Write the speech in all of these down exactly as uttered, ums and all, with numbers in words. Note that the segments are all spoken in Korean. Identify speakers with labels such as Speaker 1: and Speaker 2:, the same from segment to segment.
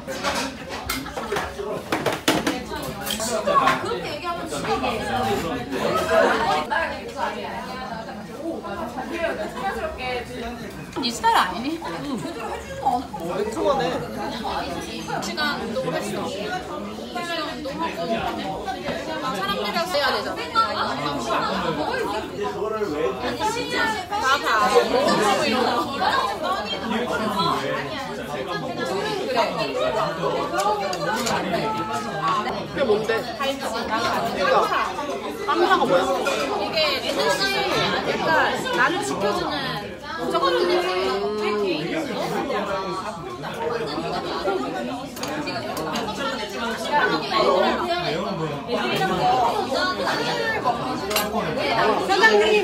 Speaker 1: 그렇게 얘기하면 진짜 네 스타일 아니니? 응. 제대로 해주는 거 않아?
Speaker 2: 멘트만해.
Speaker 1: 시간 운동을 했어. 시간 운동하고 사람들이랑 해야 되잖아. 아니 진짜 봐봐. 운동하고 이런 거.
Speaker 2: 그게 뭔데? 그러니까 깜사가 뭐야?
Speaker 1: 이게 에너지 약간 나를 지켜주는 무조건인데
Speaker 2: 사장님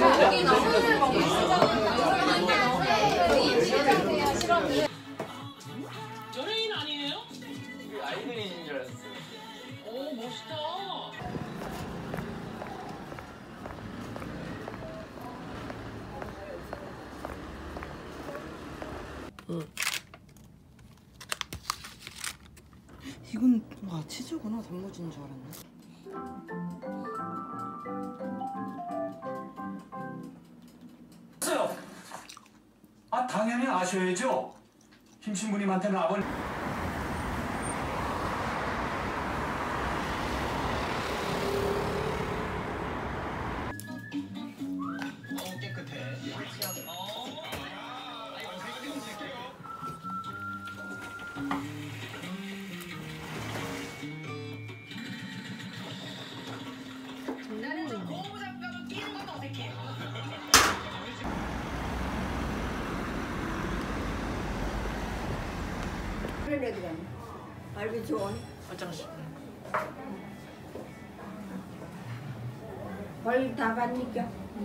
Speaker 3: 연예인 아니에요?
Speaker 4: 아이돌인 줄 알았어요.
Speaker 3: 오 멋있다.
Speaker 2: 응. 이건 와 치즈구나. 단무지인 줄 알았네.
Speaker 5: 아 당연히 아셔야죠. 김신부님한테는 아버님. 깨끗해.
Speaker 6: 알기 좋은
Speaker 2: 화장실.
Speaker 6: 벌 다 봤니까?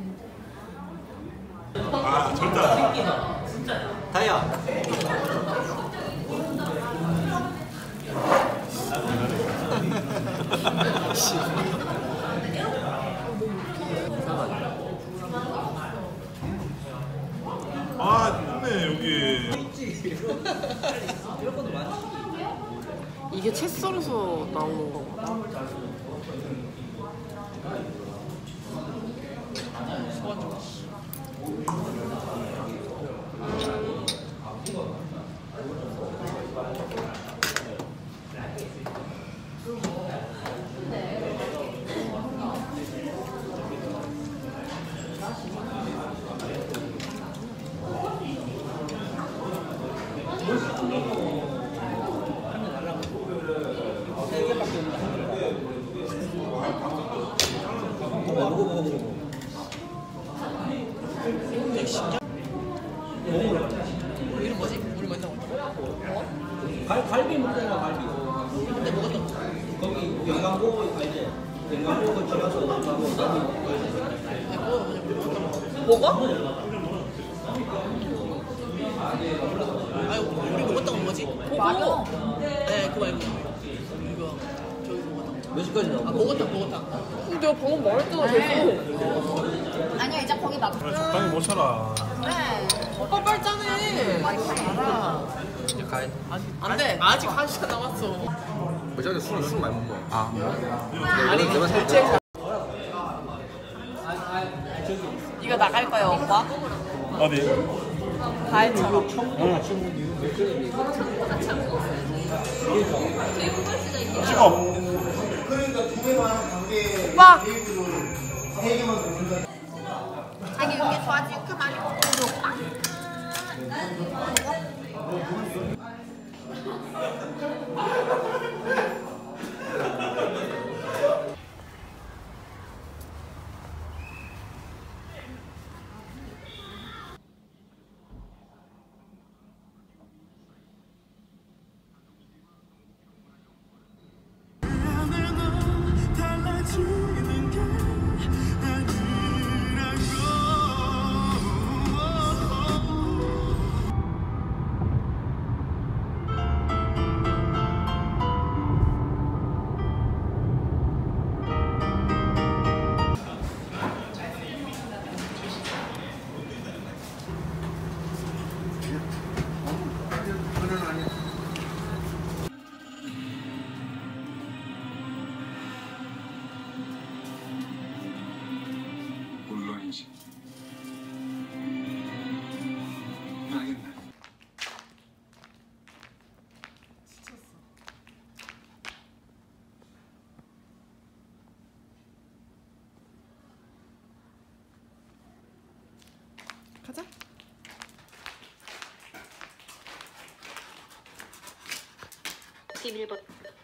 Speaker 7: 아 절대
Speaker 4: 다이아.
Speaker 7: 아 있네 여기.
Speaker 2: 이게 채 썰어서 나오는 건가? 이름 뭐지? 우리 맨날 먹던 거?
Speaker 4: 갈 갈비 먹잖아 갈비.
Speaker 2: 근데 먹었던 거.
Speaker 4: 거기 영광고 알지? 영광고 지나서 영광고 갈비.
Speaker 2: 먹어? 아유 우리 먹었던 거 뭐지?
Speaker 1: 맞아.
Speaker 2: 네 그거 말고 이거 저기 먹었던 거.
Speaker 4: 몇 시까지 나와?
Speaker 2: 아 먹었다 먹었다. 내가 방금 말했잖아 계속.
Speaker 1: 아니야 이제 거기 막
Speaker 7: 적당히 못 살아.
Speaker 1: 그래.
Speaker 2: 오빠 빨리 짜네. 알아.
Speaker 4: 가야.
Speaker 2: 안돼 아직 한 시간 남았어.
Speaker 4: 어차피 술, 술 많이 못 먹어. 아,
Speaker 2: 아니 결제. 이거 나갈 거야 오빠?
Speaker 7: 어디?
Speaker 2: 가을처럼.
Speaker 7: 응. 찍어.
Speaker 2: 오빠.
Speaker 1: 자기 이렇게 좋아지니까 많이 먹고 오빠.
Speaker 8: 달라지는 게 아니라고 비밀번호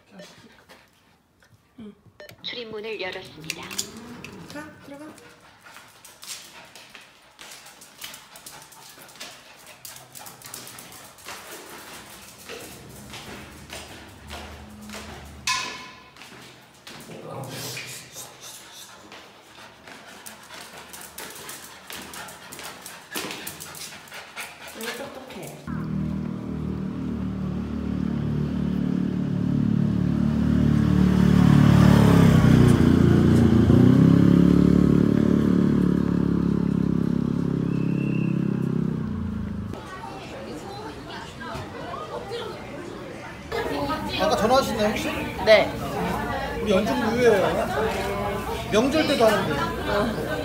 Speaker 8: 출입문을 열었습니다.
Speaker 2: 가, 들어가. 왜 똑똑해?
Speaker 4: 아까 전화하시나요 혹시?
Speaker 2: 네.
Speaker 4: 우리 연중 무휴예요. 명절 때도 하는데.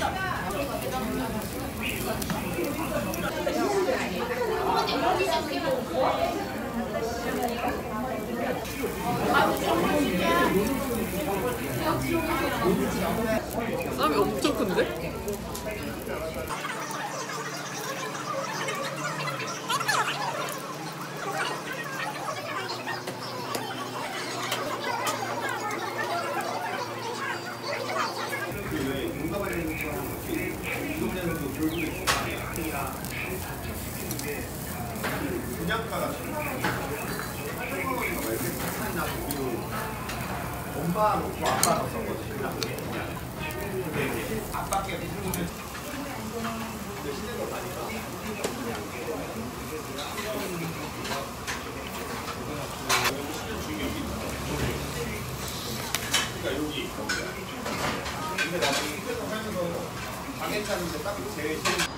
Speaker 2: 쌈이 엄청 큰데?
Speaker 7: 분양가가
Speaker 4: 엄마 놓고 아빠 넣었거든요. 아빠께 근데 나중에 이때도 하면서 방에 차는데 딱 제일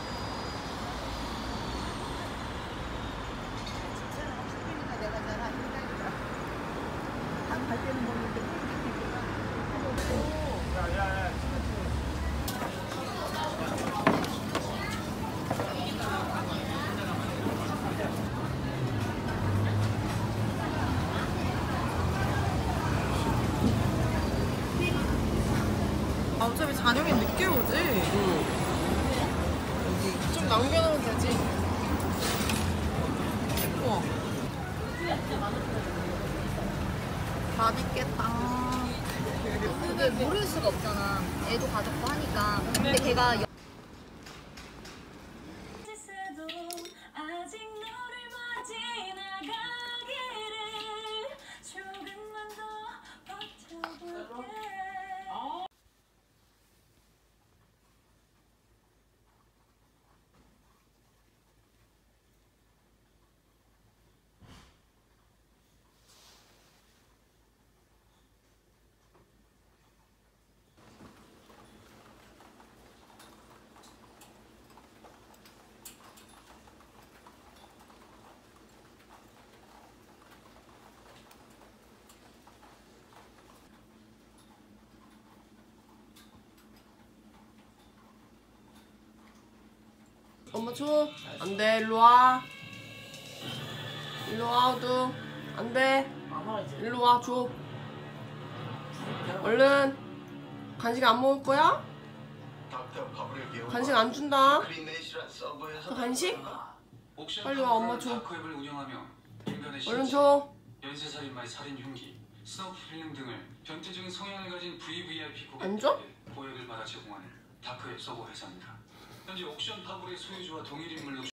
Speaker 2: 아, 어차피 저녁에 늦게 오지? 응. 좀 남겨놓으면 되지. 우와. 맛있겠다.
Speaker 1: 그게 모를 수가 없잖아. 애도 가졌고 하니까. 근데 걔가 여-
Speaker 2: 엄마 줘. 안 돼. 일로 와. 일로 와, 도. 안 돼. 일로 와, 줘. 얼른. 간식 안 먹을 거야? 간식 안 준다. 또 간식? 빨리 와, 엄마 줘. 얼른 줘.
Speaker 5: 연쇄살인마의 살인 흉기, 스노우 킬링 등을 변태적인 성향을 가진 브이브이아이피
Speaker 2: 안 줘?
Speaker 5: 고객들 고액을 받아 제공하는 다크웹 서버 회사입니다. 현재 옥션 파블의 소유주와 동일 인물로